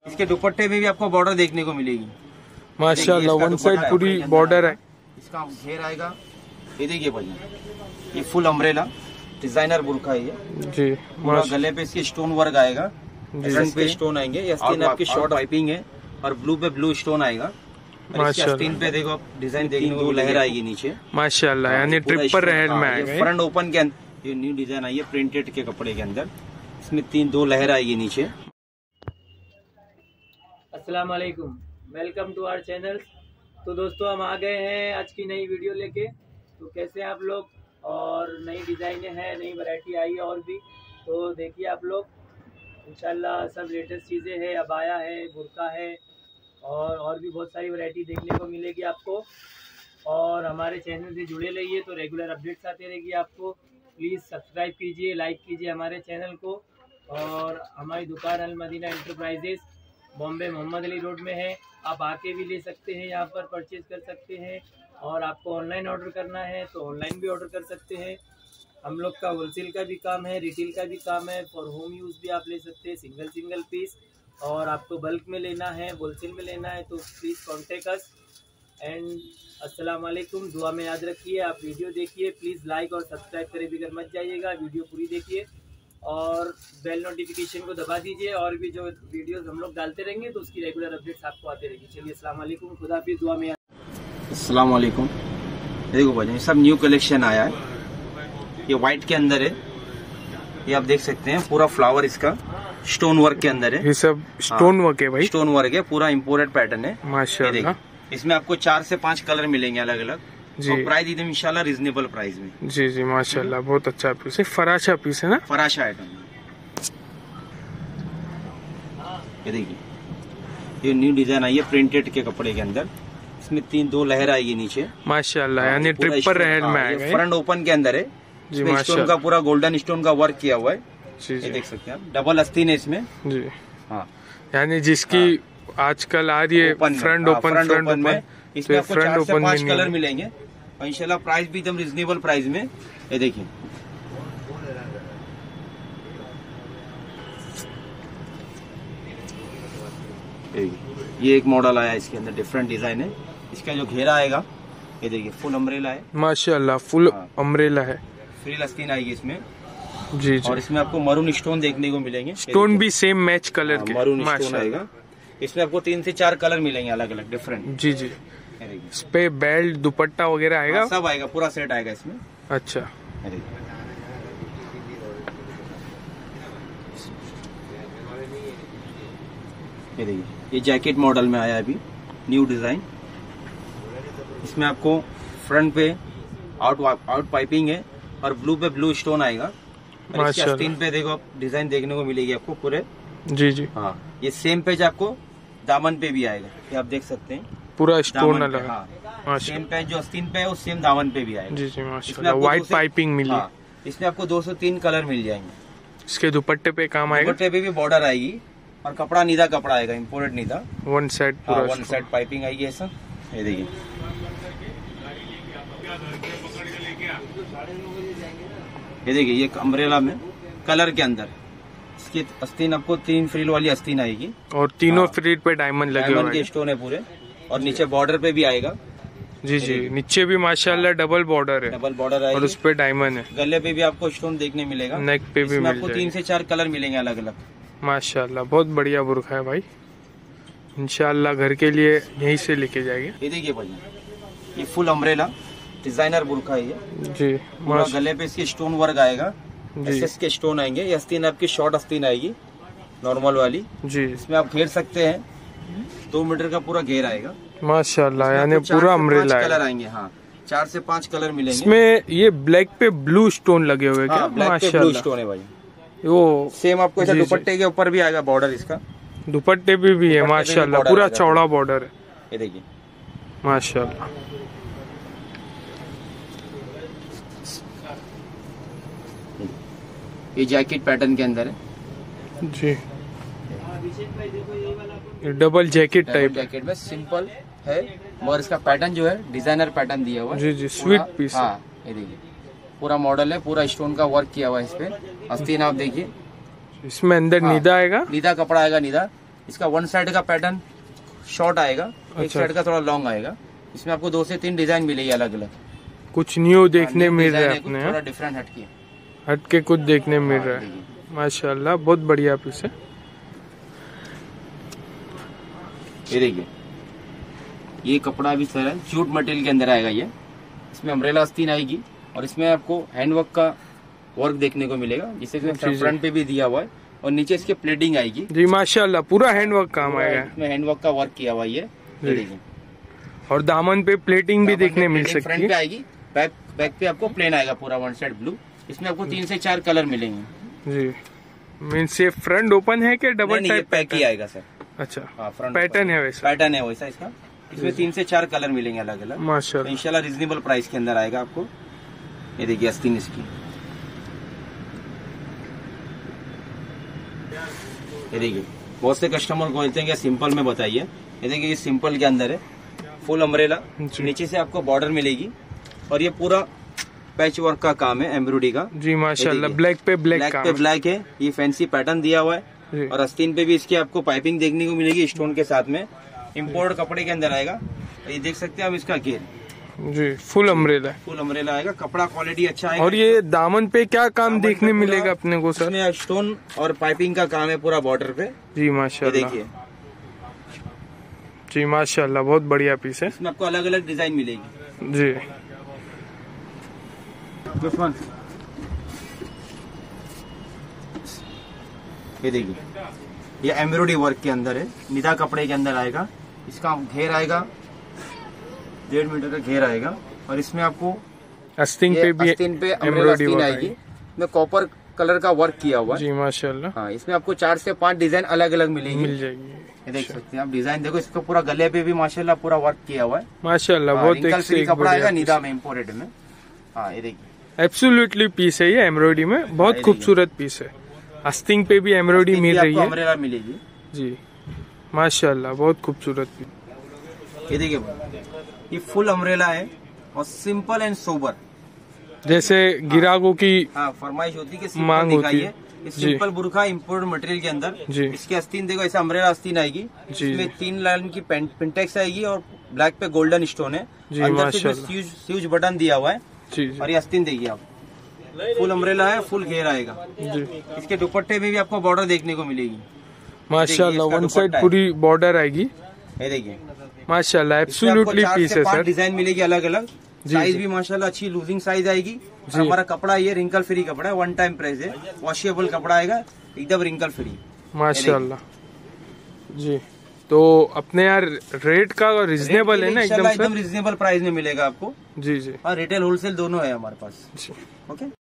इसके दुपट्टे में भी आपको बॉर्डर देखने को मिलेगी माशाल्लाह, वन साइड पूरी बॉर्डर है। इसका घेर आएगा, ये देखिए भैया, ये फुल अम्ब्रेला डिजाइनर बुरखा है ये जी। पूरा गले पे इसके स्टोन वर्क आएगा, फ्रंट पे स्टोन आएंगे, ये आस्तीन आपकी शॉर्ट पाइपिंग है और ब्लू पे ब्लू स्टोन आएगा। आस्तीन पे देखो आप डिजाइन देखने को लहर आएगी नीचे माशाल्लाह, यानी ट्रिपल लहर में आएगा। फ्रंट ओपन के अंदर ये न्यू डिजाइन आई है प्रिंटेड के कपड़े के अंदर, इसमें दो लहर आएगी नीचे। अस्सलाम वालेकुम, वेलकम टू आवर चैनल। तो दोस्तों हम आ गए हैं आज की नई वीडियो लेके। तो कैसे आप लोग, और नई डिज़ाइनें हैं, नई वैरायटी आई है और भी, तो देखिए आप लोग इंशाल्लाह सब लेटेस्ट चीज़ें हैं, अबाया है, बुर्का है और भी बहुत सारी वैरायटी देखने को मिलेगी आपको। और हमारे चैनल से जुड़े रहिए तो रेगुलर अपडेट्स आते रहेगी आपको। प्लीज़ सब्सक्राइब कीजिए, लाइक कीजिए हमारे चैनल को। और हमारी दुकान Al Madina enterprises Bombay Mohammad Ali road में है, आप आके भी ले सकते हैं, यहाँ पर परचेज कर सकते हैं। और आपको ऑनलाइन ऑर्डर करना है तो ऑनलाइन भी ऑर्डर कर सकते हैं। हम लोग का होलसेल का भी काम है, रिटेल का भी काम है, फॉर होम यूज़ भी आप ले सकते हैं, सिंगल पीस। और आपको बल्क में लेना है, होलसेल में लेना है तो प्लीज़ कॉन्टेक्ट अस। एंड अस्सलाम वालेकुम, दुआ में याद रखिए। आप वीडियो देखिए, प्लीज़ लाइक और सब्सक्राइब करे बिगर मत जाइएगा, वीडियो पूरी देखिए और बेल नोटिफिकेशन को दबा दीजिए। और भी जो वीडियोस हम लोग डालते रहेंगे तो उसकी रेगुलर अपडेट्स आपको आते रहेगी। चलिए अस्सलाम वालेकुम, खुदा हाफिज़, दुआ में। अस्सलाम वालेकुम, देखो भाई सब न्यू कलेक्शन आया है, ये व्हाइट के अंदर है, ये आप देख सकते हैं पूरा फ्लावर इसका स्टोन वर्क के अंदर है। ये सब स्टोन वर्क है भाई, स्टोन वर्क है, पूरा इम्पोर्टेड पैटर्न है माशाल्लाह। इसमें आपको 4 से 5 कलर मिलेंगे अलग अलग जी। और प्राइस एकदम इंशाल्लाह रिजनेबल प्राइस में। जी जी माशाल्लाह, बहुत अच्छा पीस है, फराशा पीस है ना, फराशा आइटम। ये देखिए, ये न्यू डिजाइन आई है प्रिंटेड के कपड़े के अंदर, इसमें दो लहर आएगी नीचे माशाल्लाह, यानी ट्रिपल लहर में आएगा। फ्रंट ओपन के अंदर है जी, स्टोन का पूरा गोल्डन स्टोन का वर्क किया हुआ है जी। ये देख सकते हैं आप, डबल आस्तीन है इसमें जी। हाँ, यानी जिसकी आजकल आ रही है फ्रंट ओपन में, इसमें आपको 4 से 5 कलर मिलेंगे और इंशाल्लाह प्राइस भी एकदम रिजनेबल प्राइस में। ये देखिए, ये एक मॉडल आया, इसके अंदर डिफरेंट डिजाइन है। इसका जो घेरा आएगा ये देखिए, फुल अम्ब्रेला है माशाल्लाह, फुल अम्ब्रेला है, फ्रिल आस्तीन आएगी इसमें जी जी। और इसमें आपको मरून स्टोन देखने को मिलेंगे, स्टोन भी सेम मैच कलर के, मरून स्टोन आएगा। इसमें आपको 3 से 4 कलर मिलेंगे अलग अलग डिफरेंट जी जी। इस पे बेल्ट दुपट्टा वगैरह आएगा, सब आएगा, पूरा सेट आएगा इसमें। अच्छा, ये देखिए, ये जैकेट मॉडल में आया अभी न्यू डिजाइन। इसमें आपको फ्रंट पे आउट पाइपिंग है और ब्लू पे ब्लू स्टोन आएगा। आस्तीन पे देखो आप डिजाइन देखने को मिलेगी आपको पूरे जी जी। हाँ, ये सेम पेज आपको दामन पे भी आएगा, ये आप देख सकते हैं पूरा स्टोन अलग। हाँ, सेम पेज जो आस्तीन पे है वो सेम दामन पे भी आएगा जी जी माशाल्लाह। व्हाइट पाइपिंग मिली। हाँ, इसमें आपको 2 से 3 कलर मिल जाएंगे। इसके दुपट्टे पे काम आएगा, दुपट्टे पे भी बॉर्डर आएगी और कपड़ा नीदा कपड़ा आएगा, इम्पोर्टेड नीदा, वन साइड पूरा वन साइड पाइपिंग आएगी ऐसा। ये देखिए, ये देखिए, ये अम्ब्रेला में कलर के अंदर इसकी आस्तीन आपको 3 फ्रिल वाली आस्तीन आएगी और तीनों फ्रिल पे डायमंड लगे हुए हैं, के स्टोन है पूरे। और नीचे बॉर्डर पे भी आएगा जी जी, नीचे भी माशाल्लाह डबल बॉर्डर है, डबल बॉर्डर आएगी और उस पे डायमंड है। गले पे भी आपको स्टोन देखने मिलेगा, नेक पे भी आपको 3 से 4 कलर मिलेंगे अलग अलग माशाल्लाह। बहुत बढ़िया बुर्का है भाई, इंशाल्लाह घर के लिए यहीं से लेके जाएंगे। ये देखिए भैया, ये फुल अम्ब्रेला डिजाइनर बुर्का है ये जी। पूरा गले पे इसके स्टोन वर्क आएगा, एसएस के स्टोन आएंगे। ये आस्तीन आपकी शॉर्ट आस्तीन आएगी नॉर्मल वाली जी। इसमें आप घेर सकते हैं, 2 मीटर का पूरा घेर आएगा माशाल्लाह, यानी पूरा अम्ब्रेला कलर आएंगे। हाँ, 4 से 5 कलर मिलेंगे। इसमें ये ब्लैक पे ब्लू स्टोन लगे हुए क्या? ब्लैक पे ब्लू स्टोन है भाई, वो सेम आपको ऐसा दुपट्टे के ऊपर भी आएगा बॉर्डर, इसका दुपट्टे पे भी है माशाल्लाह, पूरा चौड़ा बॉर्डर है। ये देखिए माशाल्लाह, ये जैकेट पैटर्न के अंदर है जी, डबल जैकेट टाइप जैकेट में सिंपल है, मगर इसका पैटर्न जो है डिजाइनर पैटर्न दिया हुआ है जी जी, स्वीट पीस। हाँ, ये देखिए पूरा मॉडल है, पूरा स्टोन का वर्क किया हुआ है इस पे। आस्तीन आप देखिए, इसमें अंदर नीदा आएगा, नीदा कपड़ा आएगा, नीदा इसका वन साइड का पैटर्न शॉर्ट आएगा, एक अच्छा। साइड का थोड़ा लॉन्ग आएगा। इसमें आपको 2 से 3 डिजाइन मिलेगी अलग अलग। कुछ न्यू देखने मिल रहा है अपने, थोड़ा डिफरेंट हटके हटके कुछ देखने मिल रहा है। माशाल्लाह बहुत बढ़िया पीस है। ये देखिए, ये कपड़ा भी सर है, जूट मटेरियल के अंदर आएगा ये। इसमें अम्ब्रेला आस्तीन आएगी और इसमें आपको हैंडवर्क का वर्क देखने को मिलेगा, जिसे फ्रंट पे भी दिया हुआ है और नीचे इसके प्लेटिंग आएगी। जी माशाल्लाह पूरा हैंडवर्क काम आएगा। इसमें हैंडवर्क का वर्क किया हुआ है ये देखिए। और दामन पे प्लेटिंग भी देखने मिल सकती फ्रंट है। पे आएगी, बैक पे आपको प्लेन आएगा पूरा वन साइड ब्लू। इसमें आपको 3 से 4 कलर मिलेंगे। जी मीन्स ये फ्रंट ओपन है कि डबल टाइप पैक ही आएगा सर। अच्छा हाँ, फ्रंट पैटर्न है वैसा। पैटर्न है वैसा इसका। इसमें 3 से 4 कलर मिलेंगे अलग अलग। माशाल्लाह इंशाल्लाह रिजनेबल प्राइस के अंदर आएगा आपको। ये देखिए आस्तीन इसकी, ये देखिए। बहुत से कस्टमर बोलते हैं कि सिंपल में बताइए। ये देखिए, ये सिंपल के अंदर है, फुल अम्ब्रेला, नीचे से आपको बॉर्डर मिलेगी और ये पूरा पैच वर्क का काम है, एम्ब्रॉयडरी का। जी माशाल्लाह ब्लैक पे ब्लैक पे ब्लैक है। ये फैंसी पैटर्न दिया हुआ है और आस्तीन पे भी इसकी आपको पाइपिंग देखने को मिलेगी स्टोन के साथ में। इम्पोर्ट कपड़े के अंदर आएगा। ये देख सकते हैं आप इसका घेर। जी फुल अम्ब्रेला है। फुल अम्ब्रेला आएगा, कपड़ा क्वालिटी अच्छा है। और ये दामन पे क्या काम देखने मिलेगा अपने को सर? इसमें स्टोन और पाइपिंग का काम है पूरा बॉर्डर पे। जी माशाल्लाह। देखिए, जी माशाल्लाह बहुत बढ़िया पीस है। इसमें आपको अलग अलग डिजाइन मिलेगी। जी ये देखिए, ये एम्ब्रॉयडरी वर्क के अंदर है, निदा कपड़े के अंदर आएगा। इसका घेर आएगा 1.5 मीटर का घेर आएगा और इसमें आपको आस्तीन पे भी एम्ब्रॉयडरी आएगी। इसमें कॉपर कलर का वर्क किया हुआ है। जी माशाल्लाह। हाँ, इसमें आपको 4 से 5 डिजाइन अलग अलग मिल जाएगी। ये देख सकते हैं आप डिजाइन। देखो, इसको पूरा गले पे भी माशाल्लाह पूरा वर्क किया हुआ है। माशाल्लाह बहुत रिंकल फ्री कपड़ा आएगा निदा में, इम्पोर्टेड में। हाँ, ये देखिए, एब्सोल्युटली पीस है ये एम्ब्रॉयडरी में, बहुत खूबसूरत पीस है। आस्तीन पे भी एम्ब्रॉयडरी मिल रही है। अम्ब्रेला मिलेगी। जी माशाल्लाह बहुत खूबसूरत पीस। ये देखिए, ये फुल अम्ब्रेला है और सिंपल एंड सोबर। जैसे ग्राहकों की फरमाइश होती है कि मांग सिंपल होती है। दिखाइए। सिंपल बुरखा इम्पोर्ट मटेरियल के अंदर। जी इसकी आस्तीन देखो, ऐसे अम्ब्रेला आस्तीन आएगी। इसमें 3 लाइन की पिंटेक्स आएगी और ब्लैक पे गोल्डन स्टोन है। जी अंदर से माशाल्लाह। स्यूज बटन दिया हुआ है। जी और ये आस्तीन देखिए आप, फुल अम्ब्रेला है, फुल घेर आएगा। जी इसके दुपट्टे में भी आपको बॉर्डर देखने को मिलेगी। माशाल्लाह वन साइड पूरी बॉर्डर आएगी। ये देखिए माशाल्लाह एब्सोल्युटली पीस है सर। डिजाइन मिलेगी अलग अलग। साइज भी माशाल्लाह अच्छी लूजिंग साइज आएगी। और हमारा कपड़ा ये रिंकल फ्री कपड़ा है, 1 टाइम प्रेस है, वॉशेबल कपड़ा आएगा, एकदम रिंकल फ्री। माशाल्लाह जी। तो अपने यार रेट का रिजनेबल है ना एकदम रिजनेबल प्राइस में मिलेगा आपको। जी जी। और रिटेल होलसेल दोनों है हमारे पास। जी ओके।